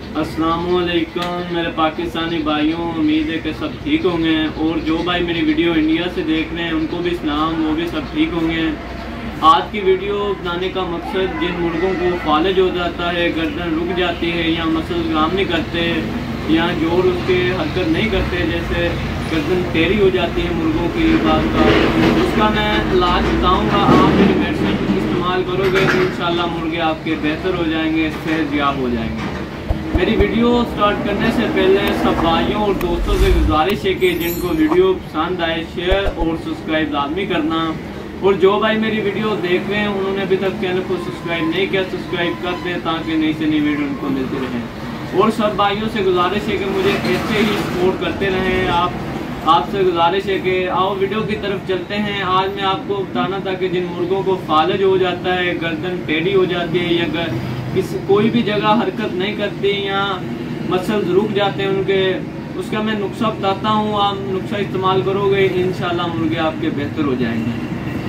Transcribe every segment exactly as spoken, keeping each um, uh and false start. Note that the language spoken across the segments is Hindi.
अस्सलामुअलैकुम मेरे पाकिस्तानी भाइयों, उम्मीद है कि सब ठीक होंगे। और जो भाई मेरी वीडियो इंडिया से देख रहे हैं उनको भी सलाम, वो भी सब ठीक होंगे। आज की वीडियो बनाने का मकसद, जिन मुर्गों को फालिज हो जाता है, गर्दन रुक जाती है या मसल काम नहीं करते या जोड़ उसके हरकत नहीं करते, जैसे गर्दन टेढ़ी हो जाती है मुर्गों की बात का, उसका मैं इलाज बताऊँगा। आप मेरी मेडिसिन इस्तेमाल करोगे तो इंशाल्लाह मुर्गे आपके बेहतर हो जाएंगे, सेहतयाब हो जाएंगे। मेरी वीडियो स्टार्ट करने से पहले सब भाइयों और दोस्तों से गुजारिश है कि जिनको वीडियो पसंद आए शेयर और सब्सक्राइब लाजमी करना। और जो भाई मेरी वीडियो देख रहे हैं उन्होंने अभी तक चैनल को सब्सक्राइब नहीं किया, सब्सक्राइब कर दें ताकि नई से नई वीडियो उनको मिलती रहे। और सब भाइयों से गुजारिश है कि मुझे ऐसे ही सपोर्ट करते रहें। आप आपसे गुजारिश है कि आओ वीडियो की तरफ चलते हैं। आज मैं आपको बताना था कि जिन मुर्गों को फालिज हो जाता है, गर्दन टेढ़ी हो जाती है या किसी कोई भी जगह हरकत नहीं करती या मसल्स रुक जाते हैं उनके, उसका मैं नुस्खा बताता हूँ। आप नुस्खा इस्तेमाल करोगे इंशाल्लाह मुर्गे आपके बेहतर हो जाएंगे।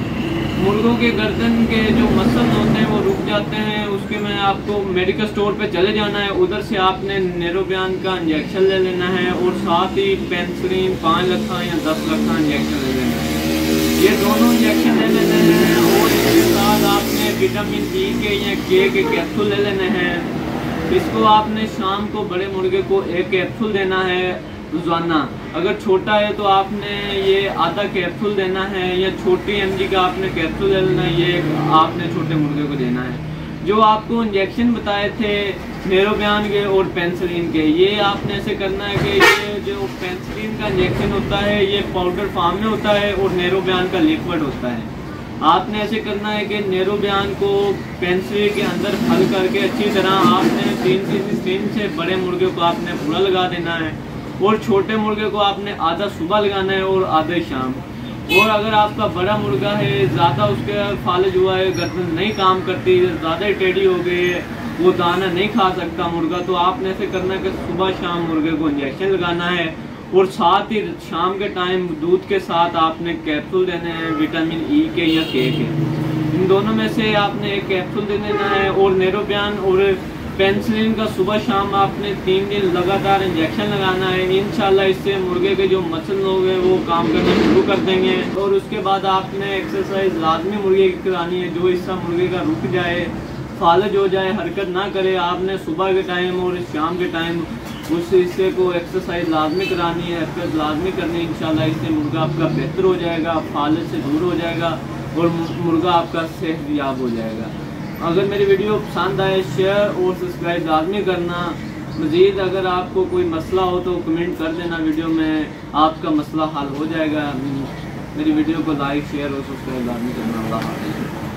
मुर्गों के गर्दन के जो मसल्स होते हैं वो रुक जाते हैं, उसके मैं आपको मेडिकल स्टोर पे चले जाना है, उधर से आपने नेरोबियान का इंजेक्शन ले लेना है और साथ ही पेनिसिलिन पाँच लखा या दस लखा इंजेक्शन ले लेना है। ये दोनों इंजेक्शन ले लेने हैं और इसके साथ आपने विटामिन ई के या के के कैप्सूल ले लेने हैं। इसको आपने शाम को बड़े मुर्गे को एक कैप्सूल देना है रोज़ाना। अगर छोटा है तो आपने ये आधा कैप्सूल देना है या छोटी एमजी का आपने कैप्सूल ले लेना है, ये आपने छोटे मुर्गे को देना है। जो आपको इंजेक्शन बताए थे नेरोबियान के और पेनिसिलिन के, ये आपने ऐसे करना है कि ये जो पेनिसिलिन का इंजेक्शन होता है ये पाउडर फॉर्म में होता है और नेरोबियान का लिक्विड होता है। आपने ऐसे करना है कि नेरोबियान को पेनिसिलिन के अंदर हल करके अच्छी तरह आपने तीन तीन तीन से बड़े मुर्गे को आपने पूरा लगा देना है और छोटे मुर्गे को आपने आधा सुबह लगाना है और आधे शाम। और अगर आपका बड़ा मुर्गा है, ज़्यादा उसके फालिज हुआ है, गर्दन नहीं काम करती, ज़्यादा टेढ़ी हो गई है, वो दाना नहीं खा सकता मुर्गा, तो आपने ऐसे करना है कि सुबह शाम मुर्गे को इंजेक्शन लगाना है और साथ ही शाम के टाइम दूध के साथ आपने कैप्सूल देने हैं विटामिन ई के या के के। इन दोनों में से आपने एक कैप्सूल दे देना है और नेरोबियान और पेनिसिलिन का सुबह शाम आपने तीन दिन लगातार इंजेक्शन लगाना है। इंशाल्लाह इससे मुर्गे के जो मसल लोग हैं वो काम करना शुरू कर देंगे। और उसके बाद आपने एक्सरसाइज लाजमी मुर्गे की करानी है। जो हिस्सा मुर्गे का रुक जाए, फालिज हो जाए, हरकत ना करे, आपने सुबह के टाइम और शाम के टाइम उस हिस्से को एक्सरसाइज लाजमी करानी है, हरकत लाजमी करनी है। इंशाल्लाह इससे मुर्गा आपका बेहतर हो जाएगा, फालिज से दूर हो जाएगा और मुर्गा आपका सेहतयाब हो जाएगा। अगर मेरी वीडियो पसंद आए शेयर और सब्सक्राइब लाजमी करना। मज़ीद अगर आपको कोई मसला हो तो कमेंट कर देना, वीडियो में आपका मसला हल हो जाएगा। मेरी वीडियो को लाइक शेयर और सब्सक्राइब लाजमी करना। अल्लाह हाफ़िज़।